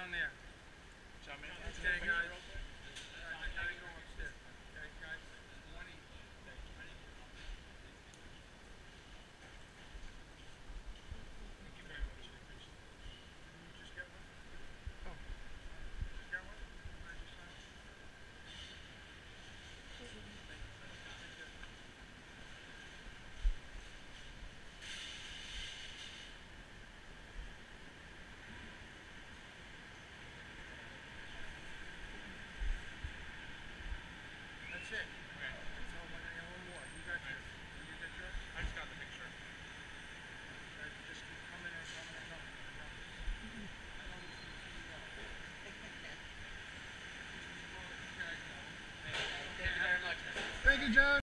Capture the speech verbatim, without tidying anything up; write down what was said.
down there. Okay, guys. I gotta go upstairs. Okay, guys. One each. Thank you very much. I appreciate it. Did you just get one? Oh. Just got one? Can I just sign it? That's it. Okay. So I'm gonna get one more. You got yours. Did you get yours? I just got the picture. Uh, just keep coming and coming and coming. I know. I know this is too long. Thank you very much. Thank you, John.